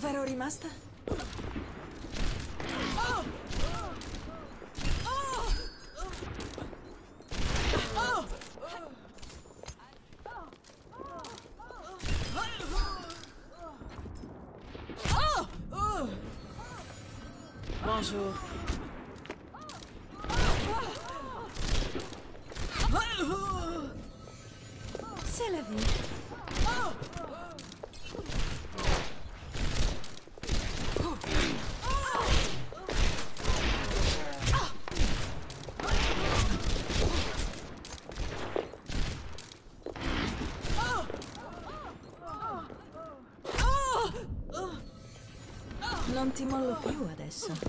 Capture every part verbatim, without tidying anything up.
Dov'ero rimasta? Bonjour. C'est la vie. Non ti mollo più adesso.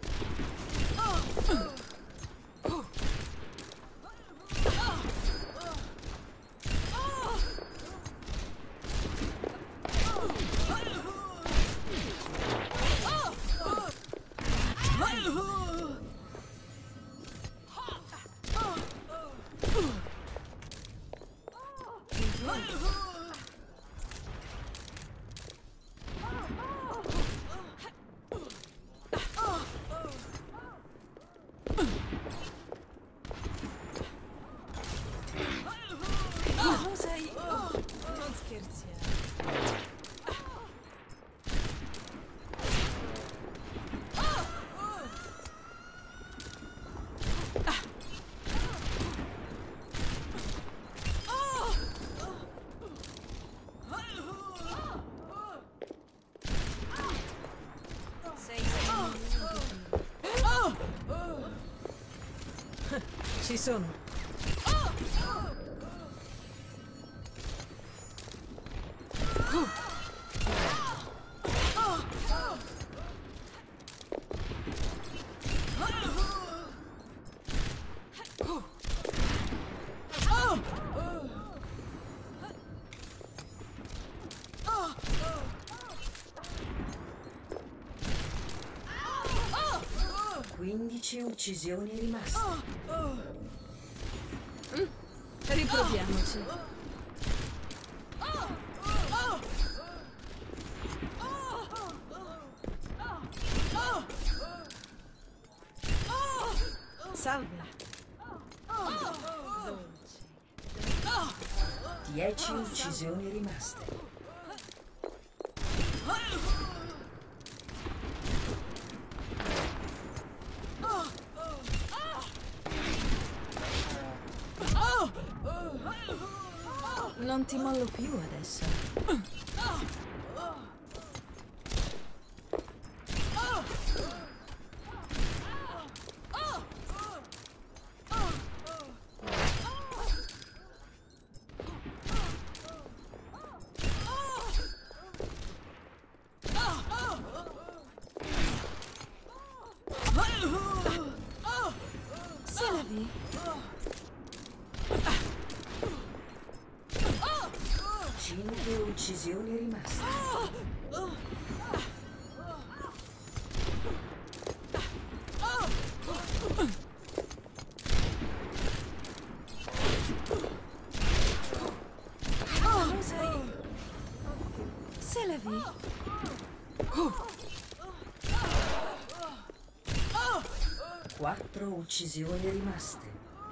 Non scherziamo. Sei Ci sono. quindici uccisioni rimaste. Mm. Riproviamoci. Salve. dieci uccisioni rimaste. Non ti mollo più adesso. C'est la vie. cinque uccisioni rimaste. C'est la vie. quattro uccisioni rimaste.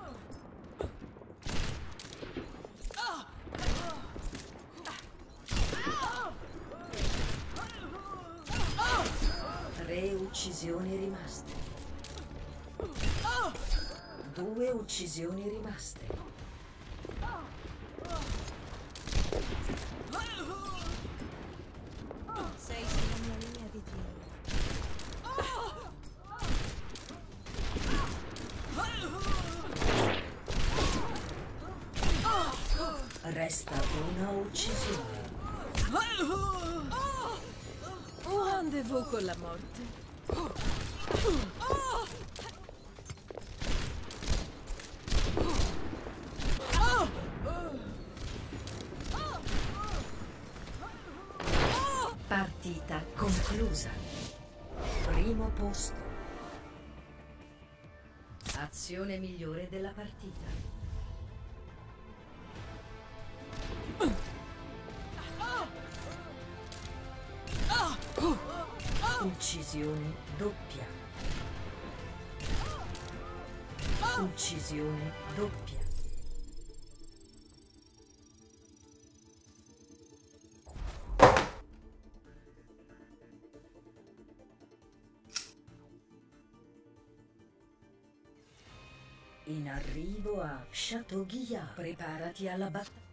tre uccisioni rimaste. due uccisioni rimaste. Sei sulla mia linea di tiro. Resta una uccisione. Un rendezvous con la morte. Partita conclusa. Primo posto. Azione migliore della partita. Oh! Uccisione doppia. Uccisione doppia. In arrivo a Chateau Guillard. Preparati alla battaglia.